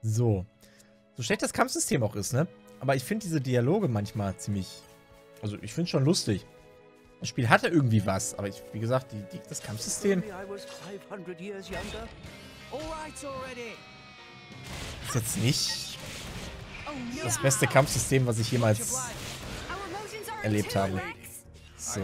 So. So schlecht das Kampfsystem auch ist, ne? Aber ich finde diese Dialoge manchmal ziemlich... Also ich finde es schon lustig. Das Spiel hatte irgendwie was, aber wie gesagt, das Kampfsystem ist jetzt nicht das beste Kampfsystem, was ich jemals erlebt habe. So.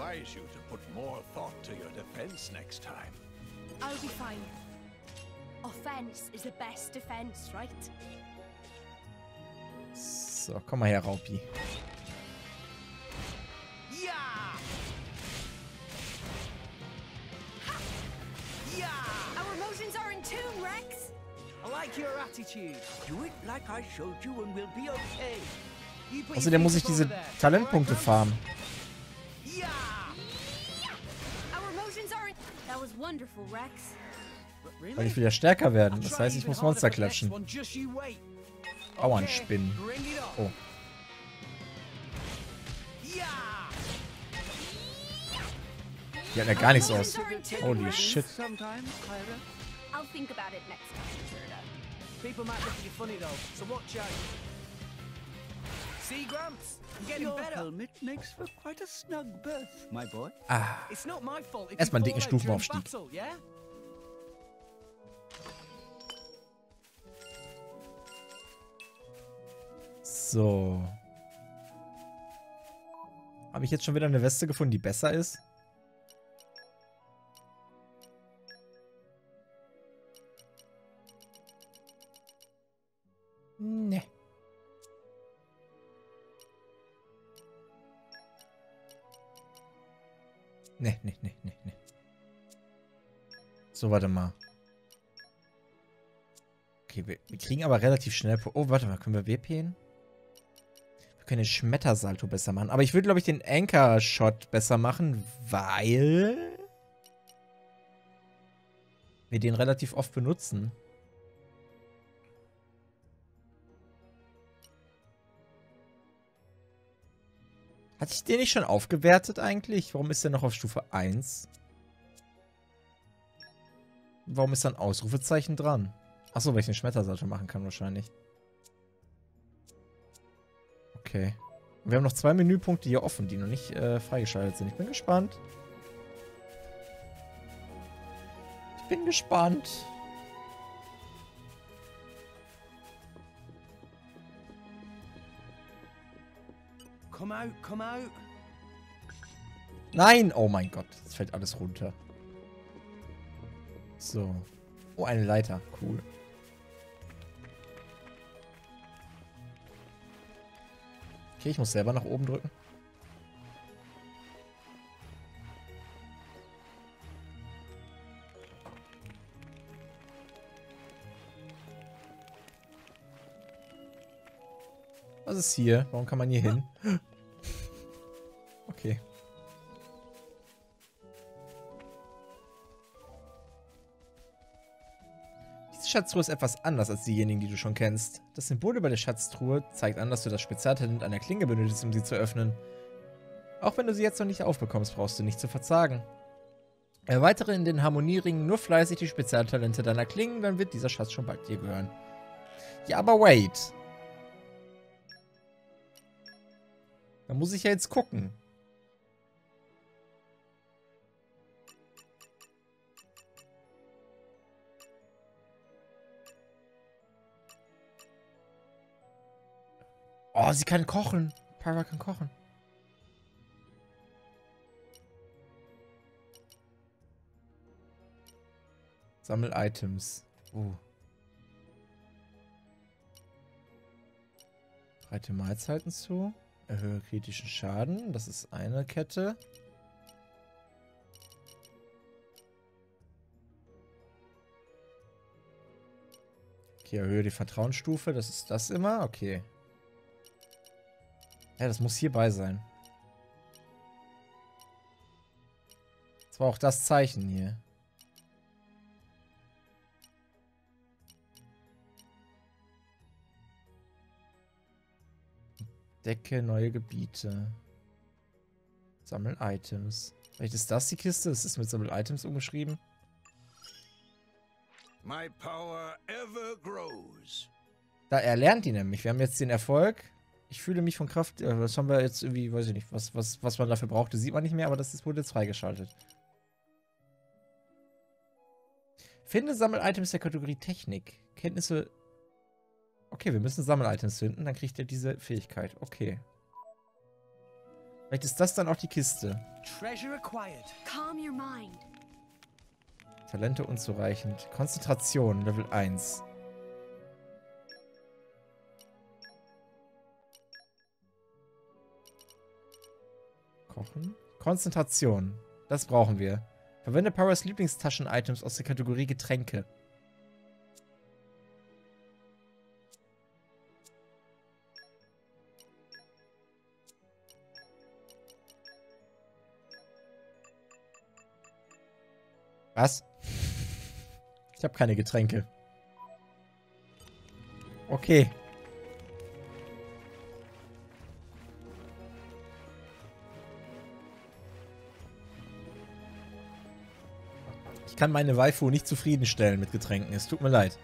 So, komm mal her, Raupi. Außerdem muss ich diese Talentpunkte farmen. Weil ich will ja stärker werden. Das heißt, ich muss Monster klatschen. Bauernspinnen. Oh. Die hat ja gar nichts aus. Holy shit. Ah. Erstmal einen dicken Stufenaufstieg. So. Habe ich jetzt schon wieder eine Weste gefunden, die besser ist? Nee. Nee. So, warte mal. Okay, wir kriegen aber relativ schnell... Oh, warte mal, können wir WPen? Wir können den Schmettersalto besser machen. Aber ich würde, glaube ich, den Anchor-Shot besser machen, weil... wir den relativ oft benutzen. Hatte ich den nicht schon aufgewertet eigentlich? Warum ist der noch auf Stufe 1? Warum ist da ein Ausrufezeichen dran? Achso, weil ich den Schmettersalto machen kann wahrscheinlich. Okay. Wir haben noch 2 Menüpunkte hier offen, die noch nicht freigeschaltet sind. Ich bin gespannt. Ich bin gespannt. Come out. Nein! Oh mein Gott, jetzt fällt alles runter. So. Oh, eine Leiter. Cool. Okay, ich muss selber nach oben drücken. Was ist hier? Warum kann man hier hin? Okay. Diese Schatztruhe ist etwas anders als diejenigen, die du schon kennst. Das Symbol über der Schatztruhe zeigt an, dass du das Spezialtalent einer Klinge benötigst, um sie zu öffnen. Auch wenn du sie jetzt noch nicht aufbekommst, brauchst du nicht zu verzagen. Erweitere in den Harmonieringen nur fleißig die Spezialtalente deiner Klingen, dann wird dieser Schatz schon bald dir gehören. Ja, aber wait. Da muss ich ja jetzt gucken. Oh, sie kann kochen. Pyra kann kochen. Sammel Items. Breite Mahlzeiten zu. Erhöhe kritischen Schaden. Das ist eine Kette. Okay, erhöhe die Vertrauensstufe. Das ist das immer. Okay. Ja, das muss hierbei sein. Das war auch das Zeichen hier. Decke neue Gebiete. Sammel Items. Vielleicht ist das die Kiste? Ist es mit Sammel Items umgeschrieben? My power ever grows. Da erlernt die nämlich. Wir haben jetzt den Erfolg. Ich fühle mich von Kraft. Was haben wir jetzt irgendwie, weiß ich nicht, was man dafür brauchte, sieht man nicht mehr, aber das wurde jetzt freigeschaltet. Finde Sammel-Items der Kategorie Technik. Kenntnisse. Okay, wir müssen Sammel-Items finden, dann kriegt er diese Fähigkeit. Okay. Vielleicht ist das dann auch die Kiste. Treasure acquired. Calm your mind. Talente unzureichend. Konzentration, Level 1. Kochen. Konzentration. Das brauchen wir. Verwende Paras Lieblingstaschen-Items aus der Kategorie Getränke. Was? Ich habe keine Getränke. Okay. Ich kann meine Waifu nicht zufriedenstellen mit Getränken. Es tut mir leid.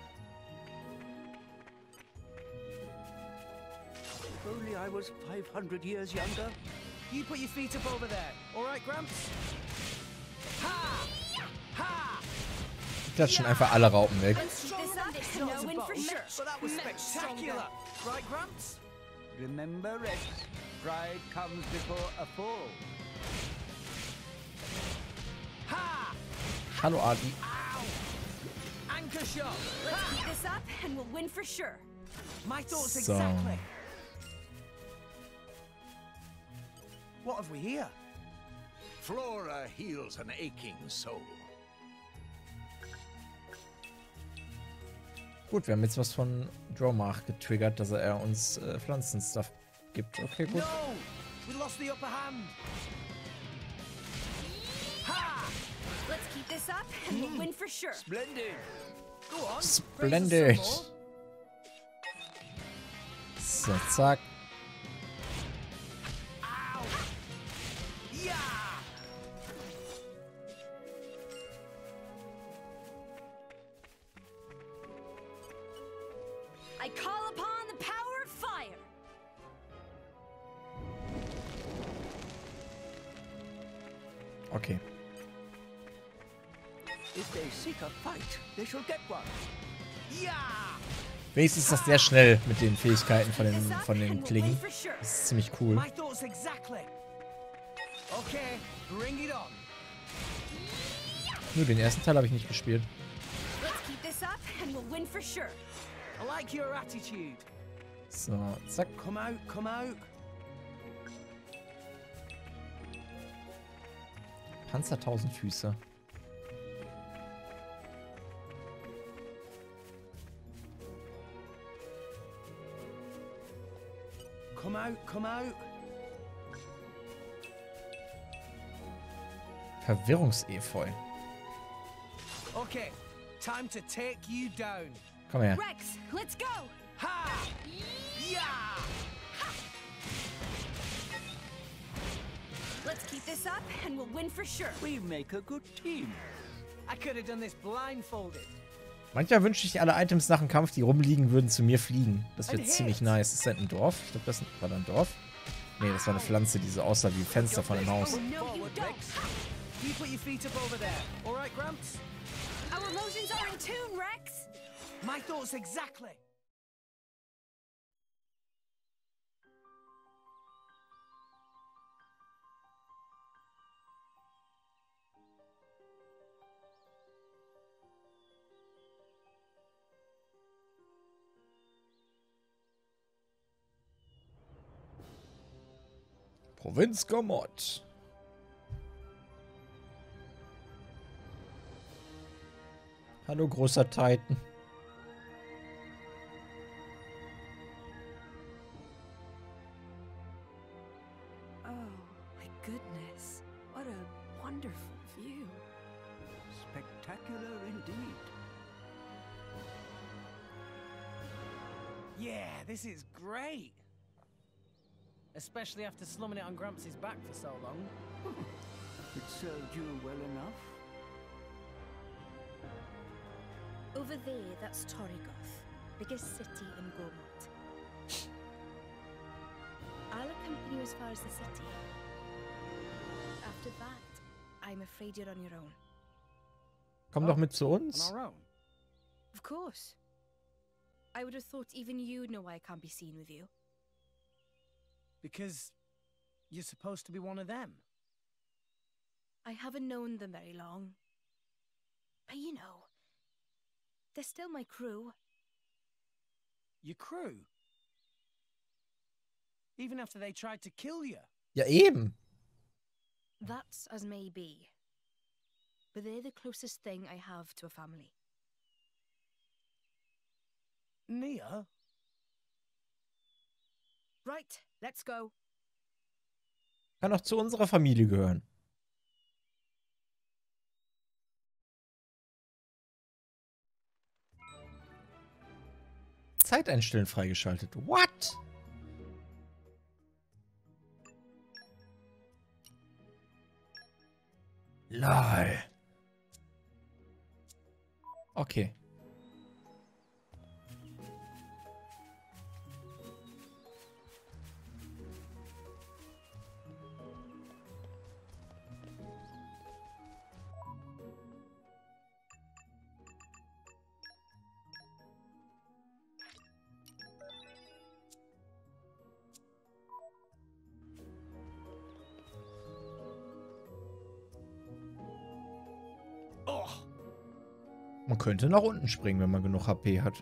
If only I was 500 years younger. You put your feet up over there. All right, Gramps? Ha! Ha! Die klatschen einfach alle Raupen weg. Let's keep this up and no win for sure. But that was spectacular. Right, Gramps? Remember, Rex. Pride comes before a fall. Ha! Hallo, Adi. Ow! Anchor shot. Let's keep this up and we'll win for sure. My thoughts So. exactly. What have we here? Flora heals an aching soul. Gut, wir haben jetzt was von Dromach getriggert, dass er uns Pflanzenstuff gibt. Okay, gut. No! We lost the upper hand. Ha! Let's keep this up and we'll win for sure. Splendid. Go on. Splendid. praise us some more. So, zack. Ow! Yeah! I call upon the power of fire. Okay. If they seek a fight, they shall get one. Yeah! Wenigstens ist das sehr schnell mit den Fähigkeiten von Keep this up den and we'll win Klingen. for sure. Das ist ziemlich cool. My thoughts exactly. Okay, bring it on. Nur den ersten Teil habe ich nicht gespielt. Let's keep this up and we'll win for sure. I like your attitude. So, zack. Come out, come out. Panzer Tausendfüße. Come out, come out. Verwirrungsefeu. Okay, time to take you down. Komm her. Rex, let's go. Ha! Yeah! Let's keep this up and we'll win for sure. We make a good team. I could have done this blindfolded. Manchmal wünsche ich, alle Items nach dem Kampf, die rumliegen, würden zu mir fliegen. Das wird ziemlich nice. Ist das ein Dorf? Ich glaube, das war da ein Dorf. Nee, das war eine Pflanze, die so aussah wie Fenster von einem Haus. Oh, no, you Forward, don't. Rex. You put your feet up over there. All right, Gramps? Our emotions are in tune, Rex. My thoughts exactly. Provinz Gamot. Hallo, großer Titan. Oh, my goodness. What a wonderful view. Spectacular indeed. Yeah, this is great. Especially after slumming it on Gramps' back for so long. It served you well enough. Over there, that's Torrigoth. biggest city in Gormont. I'll accompany you as far as the city. After that, I'm afraid you're on your own. Komm doch mit zu On uns. our own. Of course. I would have thought even you'd know why I can't be seen with you. Because you're supposed to be one of them. I haven't known them very long. But you know, they're still my crew. Your crew. Even after they tried to kill you. Ja, eben. That's as may be. But they're the closest thing I have to a family. Nia? Right, let's go. Kann auch zu unserer Familie gehören. Zeiteinstellen freigeschaltet. What? Lol. Okay. Man könnte nach unten springen, wenn man genug HP hat.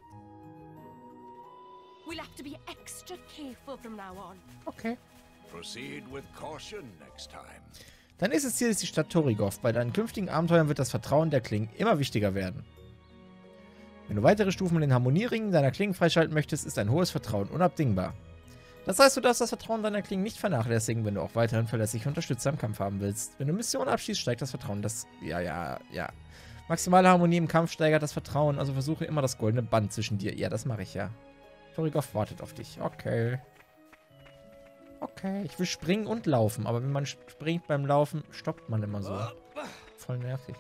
We'll have to be extra careful from now on. Okay. Proceed with caution next time. Dein nächstes Ziel ist die Stadt Torigov. Bei deinen künftigen Abenteuern wird das Vertrauen der Klingen immer wichtiger werden. Wenn du weitere Stufen in den Harmonieringen deiner Klingen freischalten möchtest, ist ein hohes Vertrauen unabdingbar. Das heißt, du darfst das Vertrauen deiner Klingen nicht vernachlässigen, wenn du auch weiterhin verlässliche Unterstützer im Kampf haben willst. Wenn du Missionen abschließt, steigt das Vertrauen. Ja. Maximale Harmonie im Kampf steigert das Vertrauen, also versuche immer das goldene Band zwischen dir. Ja, das mache ich ja. Torigov wartet auf dich. Okay. Okay, ich will springen und laufen, aber wenn man springt beim Laufen, stoppt man immer so. Voll nervig.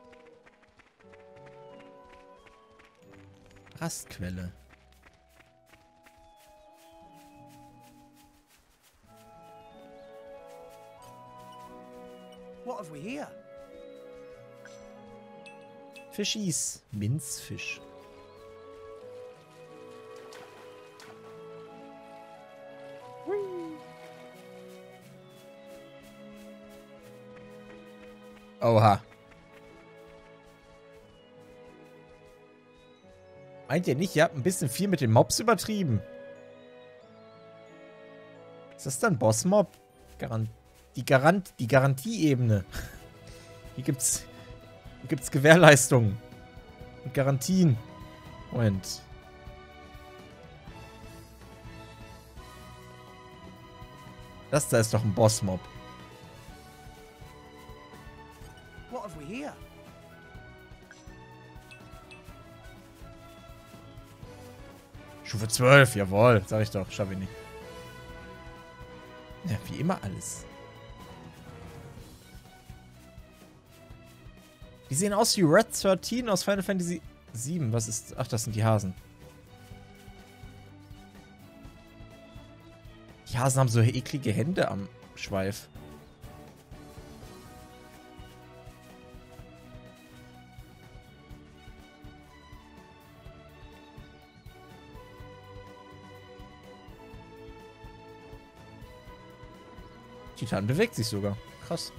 Rastquelle. What have we here? Fischis. Minzfisch. Oha. Meint ihr nicht, ihr habt ein bisschen viel mit den Mobs übertrieben? Ist das dann Bossmob? Die Garantieebene. Hier gibt's Gewährleistungen. Und Garantien. Moment. Das da ist doch ein Bossmob. What have we here? Stufe 12, jawohl. Sag ich doch, schaff ich nicht. Ja, wie immer alles. Die sehen aus wie Red 13 aus Final Fantasy 7. Was ist... Ach, das sind die Hasen. Die Hasen haben so eklige Hände am Schweif. Titan bewegt sich sogar. Krass.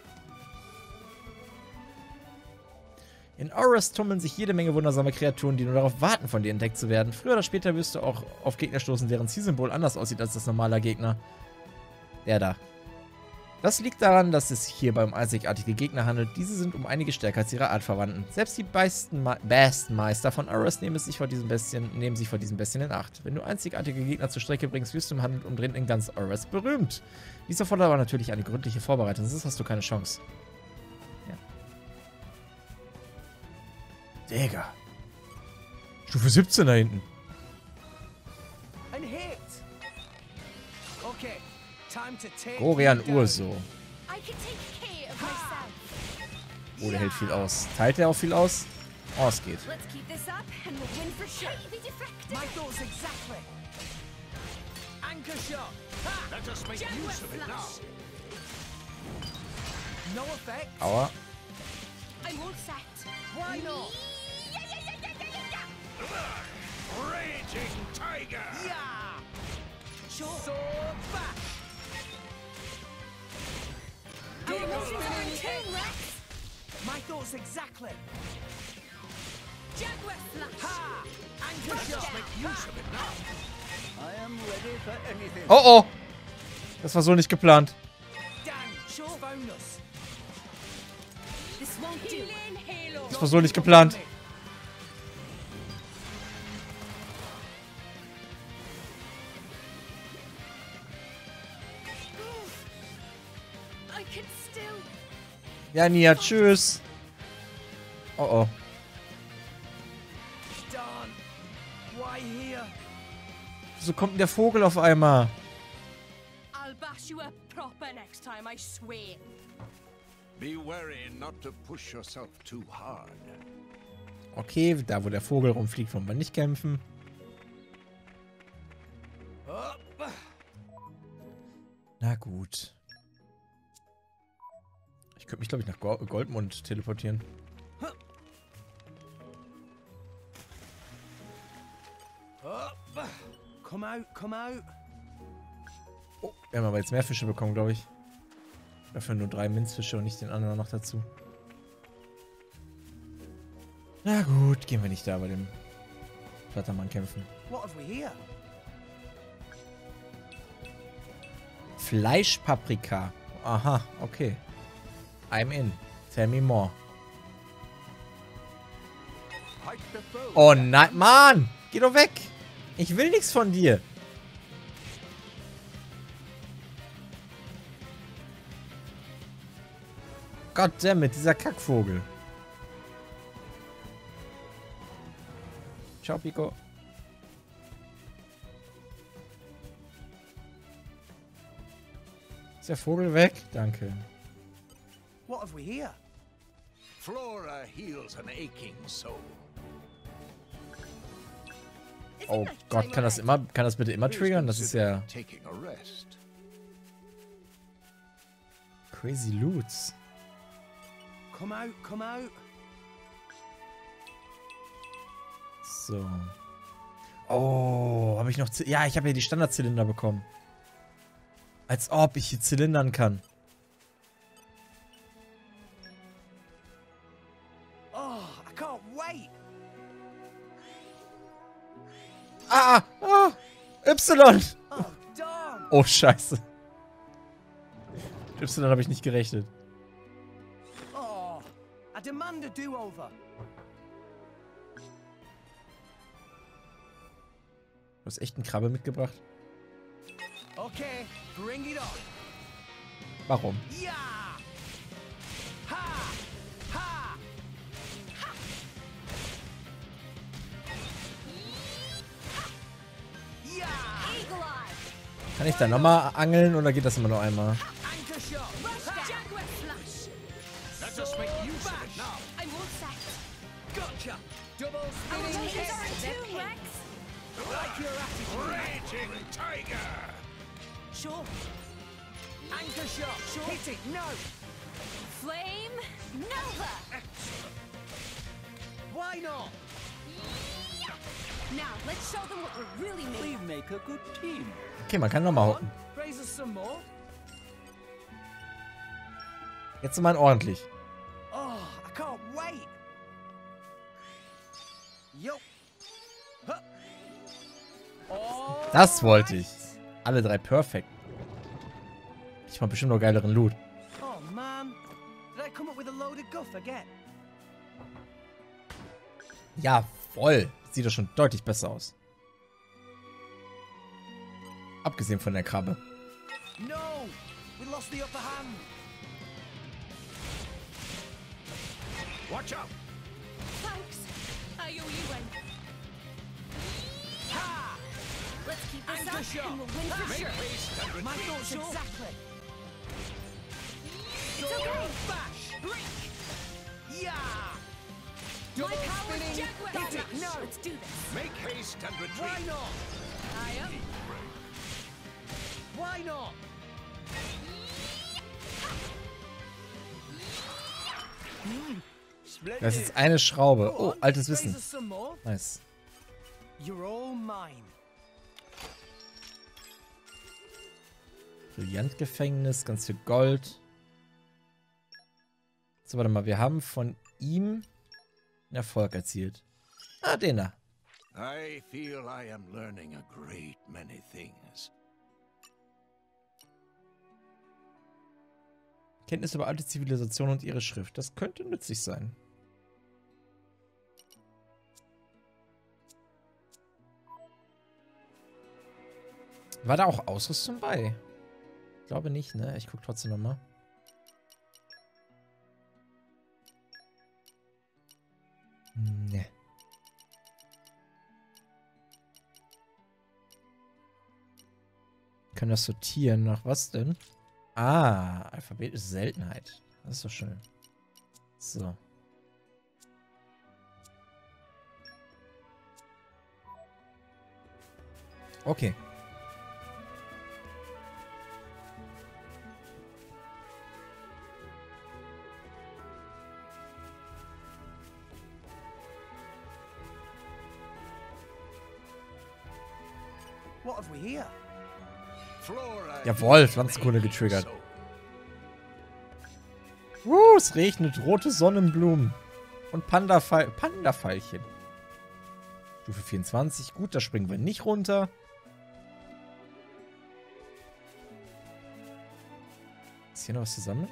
In Aurus tummeln sich jede Menge wundersame Kreaturen, die nur darauf warten, von dir entdeckt zu werden. Früher oder später wirst du auch auf Gegner stoßen, deren Zielsymbol anders aussieht als das normaler Gegner. Der da. Das liegt daran, dass es sich hierbei um einzigartige Gegner handelt. Diese sind um einige stärker als ihre Artverwandten. Selbst die besten Meister von Aurus nehmen sich vor diesen Bestien in Acht. Wenn du einzigartige Gegner zur Strecke bringst, wirst du im Handel umdrehen in ganz Aurus berühmt. Dies erfordert aber natürlich eine gründliche Vorbereitung, sonst hast du keine Chance. Digga. Stufe 17 da hinten. Ein Hit! Okay, time to take Gorian you down. Urso. I can take care of myself. Oh, der hält viel aus. Teilt er auch viel aus? Oh, es geht. Let's keep this up and we'll win for sure. My thoughts exactly. Anchor shot. Ha! Let us make use of it now. No effect. Aua. I'm all set. Why not? Raging tiger. Yeah. Sword back. Our motions are in tune, Rex. My thoughts exactly. Jaguar slash. Ha! Anchor shot. Make use of it now. I am ready for anything. Oh, oh. Das war so nicht geplant. Dang, sure bonus. This won't do. Das war so nicht geplant. I can still. Ja, Nia, tschüss. Oh, oh. Darn. Why here? Wieso kommt denn der Vogel auf einmal? I'll bash you up proper next time, I swear. Be wary not to push yourself too hard. Okay, da wo der Vogel rumfliegt, wollen wir nicht kämpfen. Up. Na gut. Ich könnte mich, glaube ich, nach Goldmund teleportieren. Up. Come out, come out. Oh, wir haben aber jetzt mehr Fische bekommen, glaube ich. Dafür nur 3 Minzfische und nicht den anderen noch dazu. Na gut, gehen wir nicht da bei dem Flattermann kämpfen. What have we here? Fleischpaprika. Aha, okay. I'm in. Tell me more. Hike the foe. Oh nein, Mann! Geh doch weg! Ich will nichts von dir. Goddammit, dieser Kackvogel. Ciao, Pico. Ist der Vogel weg? Danke. What have we here? Flora heals an aching soul. Oh Gott, kann das bitte immer triggern? Das ist ja Taking a rest. crazy Loots. Come out, come out. So. Oh, habe ich noch... Ja, ich habe ja die Standardzylinder bekommen. Als ob ich hier zylindern kann. Oh, I can't wait. Ah! Ah! Y! Oh, darn. Oh, scheiße. Mit Y habe ich nicht gerechnet. Oh, I demand a do-over. Du hast echt einen Krabbe mitgebracht? Okay, bring it on. Warum? Yeah. Ha! Ha! Yeah. Eagle Eye. Kann ich da nochmal angeln oder geht das immer nur einmal? Anchor shot. Jaguar slash. Let us make use of it now. I'm all set. Gotcha. Double Our spinning motions are in head. tune, Rex. Like your attitude. Raging tiger. Sure. Anchor shot. Sure. Hit it. No. Flame Nova. Why not? Now, let's show them what we're really made of. We make a good team. Okay, man kann nochmal hocken. Raise us some more. Jetzt mal ordentlich. Oh, I can't wait. Yo. Huh. Oh. Das wollte ich. Alle 3 perfekt. Ich mach bestimmt noch geileren Loot. Oh man, did I come up with a load of guff again? Ja, voll. Sieht doch schon deutlich besser aus. Abgesehen von der Krabbe. No, we lost the upper hand. Watch out. Thanks. I owe you one. Ha! Let's keep this Anchor up shot. and we'll win for Make sure. haste and My retreat. thoughts exactly. It's okay. Bash. Yeah. My power's Jaguar Hit it, Slash. no. Let's do this. Make haste and Why retreat. not? I am. Why not? Splendid. Das ist eine Schraube. Go Oh, on, altes raise Wissen. us some more. Nice. You're all mine. Brillantgefängnis, ganz viel Gold. So, warte mal. Wir haben von ihm einen Erfolg erzielt. Ah, den da. I feel I am learning a great many things. Kenntnis über alte Zivilisationen und ihre Schrift. Das könnte nützlich sein. War da auch Ausrüstung bei? Ich glaube nicht, ne? Ich gucke trotzdem nochmal. Ne. Können das sortieren nach was denn? Ah, alphabetische Seltenheit. Das ist doch schön. So. Okay. What have we here? Flora Jawohl, is Pflanzenkunde making getriggert. so. Es regnet rote Sonnenblumen. Und Panda-Pfeilchen. Stufe 24. Gut, da springen wir nicht runter. Ist hier noch was zu sammeln?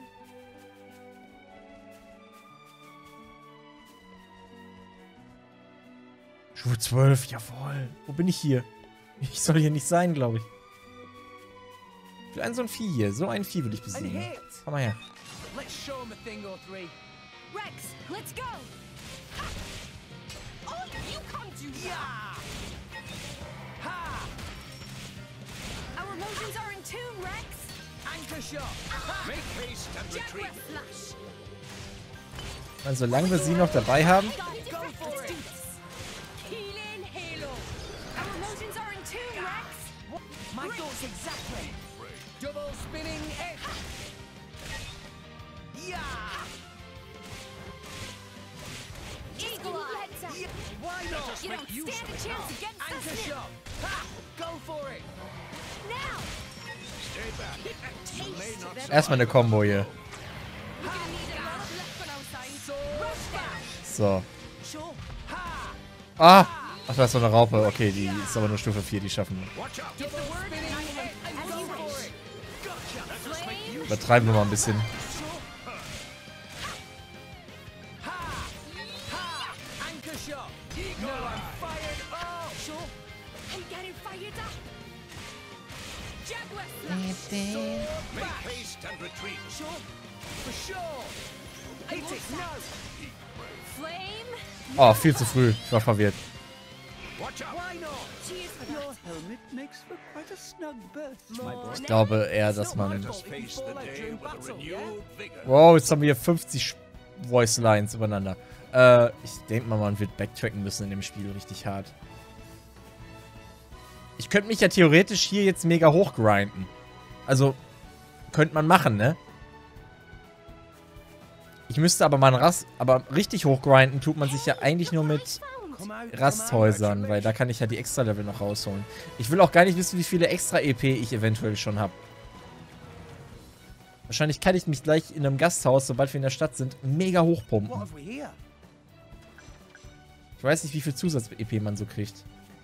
Stufe 12, jawohl. Wo bin ich hier? Ich soll hier nicht sein, glaube ich. Ich will so ein Vieh hier. So ein Vieh will ich And besiegen. hit. Komm mal her. Let's show him a thing or three. Rex, let's go. Ha! Oh, you can't do that. Yeah. Ha! Our motions are in tune, Rex. Anchor shot. Make haste and Jaguar retreat. Slash. Und solange wir sie noch dabei haben. Go for it. Healing Halo. Our motions are in tune, Rex. My thoughts exactly. Double spinning edge. Yeah. Eagle Eye. Yeah. Why not? You don't stand a chance against us Anchor now. shot. Ha! Go for it. Now. Stay back. You may not survive. Erstmal eine Combo hier. We're gonna need a lot of left on our side. So Rush down. So. sure. Ha! Ah! Ach, da ist so eine Raupe. Okay, die ist aber nur Stufe 4, die schaffen wir. Watch out. Double spinning edge. As Go you for wish. it. Gotcha. Flame. Übertreiben wir mal ein bisschen. Ha! Ha! Anchor shot. No, I'm fired. Oh, sure. I'm getting fired up. Jaguar Slash. Make haste and retreat. Sure. For sure. Hit it. No. Flame. Oh, viel zu früh. Ich war verwirrt. Watch out. Why not? Cheers for Your that. helmet makes for quite a snug berth, my boy. Ich glaube eher, dass man... Let us face the day with a renewed vigor. Wow, jetzt haben wir hier 50 Voice Lines übereinander. Ich denke mal, man wird backtracken müssen in dem Spiel richtig hart. Ich könnte mich ja theoretisch hier jetzt mega hochgrinden. Also, könnte man machen, ne? Ich müsste aber mal aber richtig hochgrinden tut man sich ja eigentlich nur mit Come out, Rasthäusern, weil da kann ich ja die Extra-Level noch rausholen. Ich will auch gar nicht wissen, wie viele Extra-EP ich eventuell schon habe. Wahrscheinlich kann ich mich gleich in einem Gasthaus, sobald wir in der Stadt sind, mega What hochpumpen. have we here? Ich weiß nicht, wie viel Zusatz-EP man so kriegt.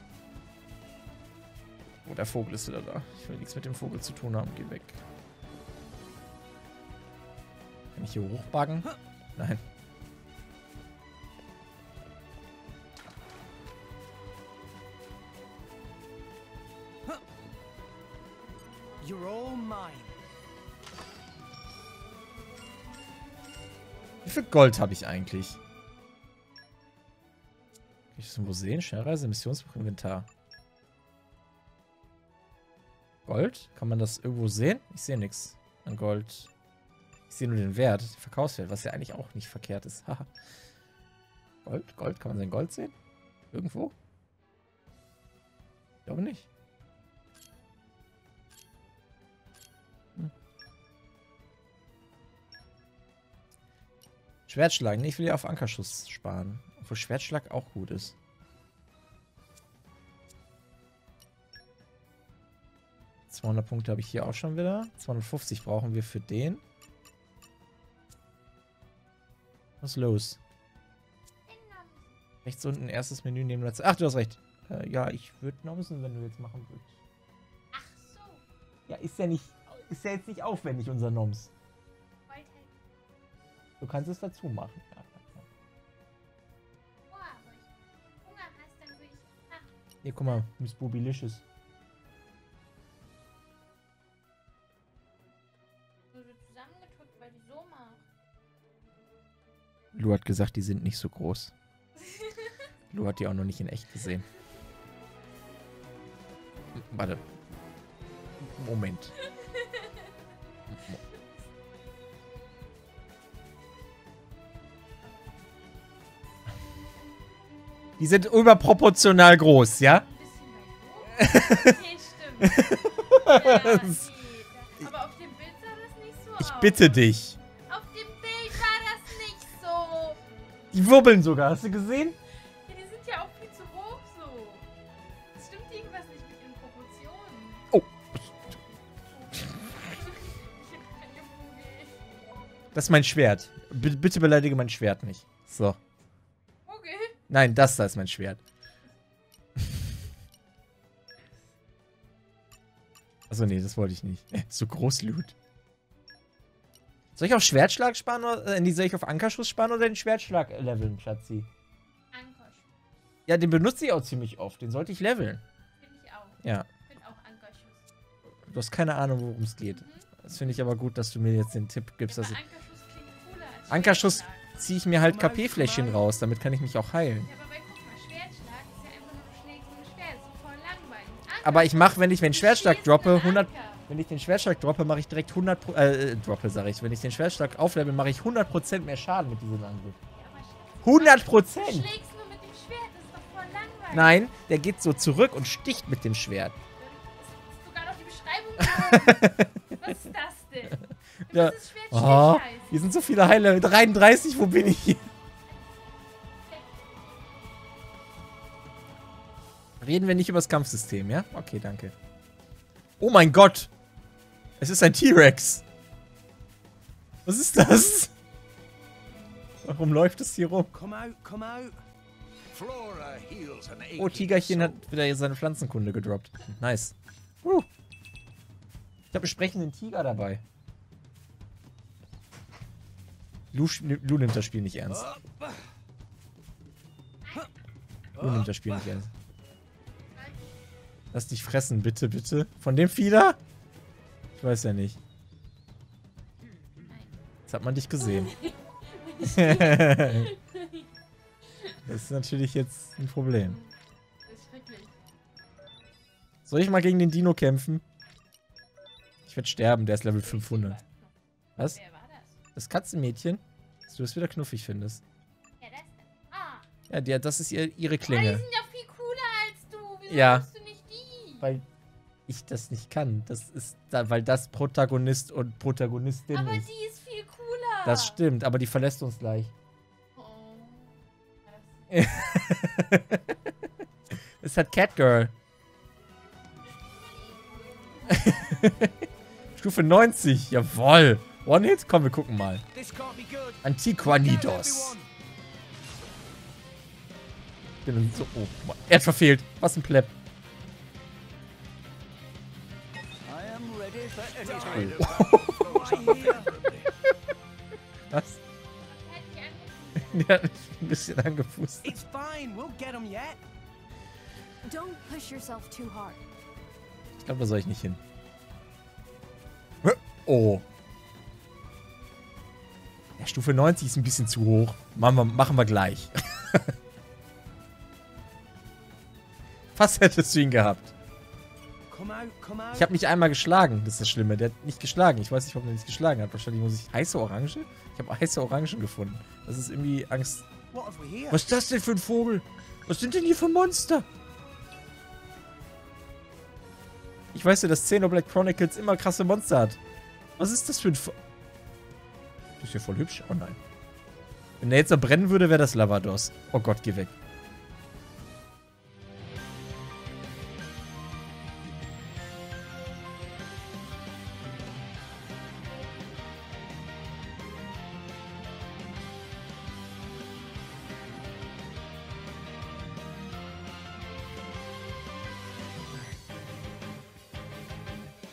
Oh, der Vogel ist wieder da. Ich will nichts mit dem Vogel zu tun haben. Geh weg. Kann ich hier hochbuggen? Nein. You're all mine. Wie viel Gold habe ich eigentlich? Kann ich das irgendwo sehen? Schnellreise, Missionsbuch, Inventar. Gold? Kann man das irgendwo sehen? Ich sehe nichts an Gold. Ich sehe nur den Wert, den Verkaufswert, was ja eigentlich auch nicht verkehrt ist. Haha. Gold? Gold? Kann man sein Gold sehen? Irgendwo? Ich glaube nicht. Schwertschlag. Nee, ich will ja auf Ankerschuss sparen. Obwohl Schwertschlag auch gut ist. ...200 Punkte habe ich hier auch schon wieder. 250 brauchen wir für den. Was ist los? Rechts unten, erstes Menü neben letztes. Ach, du hast recht. Ja, ich würde Nomsen, wenn du jetzt machen würdest. Ach so. Ja, ist ja jetzt nicht aufwendig, unser Noms. Weiter. Du kannst es dazu machen. Ja. Oh, aber ich Hunger hast, dann würde ich... Ach, Hier, guck mal, Miss Boobilicious. so zusammengedrückt, weil die so macht. Lu hat gesagt, die sind nicht so groß. Lu hat die auch noch nicht in echt gesehen. Warte. Moment. Die sind überproportional groß, ja? Ein bisschen weit hoch. Okay, stimmt. Ja, okay. Aber auf dem Bild sah das nicht so aus. Ich bitte dich. Auf dem Bild war das nicht so. Die wirbeln sogar, hast du gesehen? Ja, die sind ja auch viel zu hoch so. Es stimmt irgendwas nicht mit den Proportionen. Oh. Ich hab keine Kugel. Das ist mein Schwert. Bitte beleidige mein Schwert nicht. So. Kugel? Nein, das da ist mein Schwert. Achso, nee, das wollte ich nicht. So groß Loot. Soll ich auf Schwertschlag sparen oder soll ich auf Ankerschuss sparen oder den Schwertschlag leveln, Schatzi? Ankersch. Ja, den benutze ich auch ziemlich oft. Den sollte ich leveln. Finde ich auch. Ja. Ich finde auch Ankerschuss. Du hast keine Ahnung, worum es geht. Das finde ich aber gut, dass du mir jetzt den Tipp gibst. Ja, Dass aber ich Ankerschuss klingt cooler als Ankerschuss Schwertschlag. ziehe ich mir halt KP-Fläschchen raus. Damit kann ich mich auch heilen. Ja, aber guck mal, Schwertschlag ist ja einfach nur du schlägst mit dem Schwert. Das ist voll langweilig. Aber ich mache, wenn ich den Schwertschlag Schießt droppe, mit 100... Anker. Wenn ich den Schwertschlag droppe, mache ich direkt 100... droppe, sag ich. Wenn ich den Schwertschlag auflevel, mache ich 100% mehr Schaden mit diesem Angriff. Ja, aber Schatz, 100%! du schlägst nur mit dem Schwert. Das ist doch voll langweilig. Nein, der geht so zurück und sticht mit dem Schwert. Ist sogar noch die Beschreibung drin. Was ist das denn? Ja. Das ist Schwert Oh, Stich heißt. hier sind so viele Heile. 33, wo bin ich hier? Reden wir nicht über das Kampfsystem, ja? Okay, danke. Oh mein Gott! Es ist ein T-Rex! Was ist das? Warum läuft es hier rum? Come out, come out. Flora heals an aching Oh, Tigerchen soul. hat wieder seine Pflanzenkunde gedroppt. Nice. Ich habe einen sprechenden Tiger dabei. Lu nimmt das Spiel nicht ernst. Lu nimmt das Spiel nicht ernst. Lass dich fressen, bitte, bitte. Von dem Fieder? Ich weiß ja nicht. Jetzt hat man dich gesehen. Das ist natürlich jetzt ein Problem. Das ist schrecklich. Soll ich mal gegen den Dino kämpfen? Ich werde sterben, der ist Level 500. Was? Wer war das? Das Katzenmädchen? Dass du es wieder knuffig findest. Ja, das denn. Ah. Ja, das ist ihre Aber die Klinge. sind ja viel cooler als du. Wieso Ja. nimmst du nicht die? Weil ich das nicht kann. Das ist da, weil das Protagonist und Protagonistin Aber ist. die ist viel cooler. Das stimmt, aber die verlässt uns gleich. Oh. Es hat Catgirl. Stufe 90, jawoll. One-Hit? Komm, wir gucken mal. This can't be good. Antiquanidos. Bin so, oh, er hat verfehlt. Was ein Pleb. I am ready for anything. Tide of battle flows unfavorably. Was? Hätte ich angefangen. Der hat mich ein bisschen angepustet. It's fine. We'll get them yet. Don't push yourself too hard. Ich glaube, da soll ich nicht hin. Oh. Ja, Stufe 90 ist ein bisschen zu hoch. Machen wir gleich. Fast hättest du ihn gehabt. Come out, come out. Ich habe mich einmal geschlagen. Das ist das Schlimme. Der hat nicht geschlagen. Ich weiß nicht, warum er nicht geschlagen hat. Wahrscheinlich muss ich... Heiße Orange? Ich habe heiße Orangen gefunden. Das ist irgendwie What have we here? Was ist das denn für ein Vogel? Was sind denn hier für Monster? Ich weiß ja, dass Xenoblade Chronicles immer krasse Monster hat. Was ist das für ein Das ist ja voll hübsch. Oh nein. Wenn der jetzt da brennen würde, wäre das Lavados. Oh Gott, geh weg.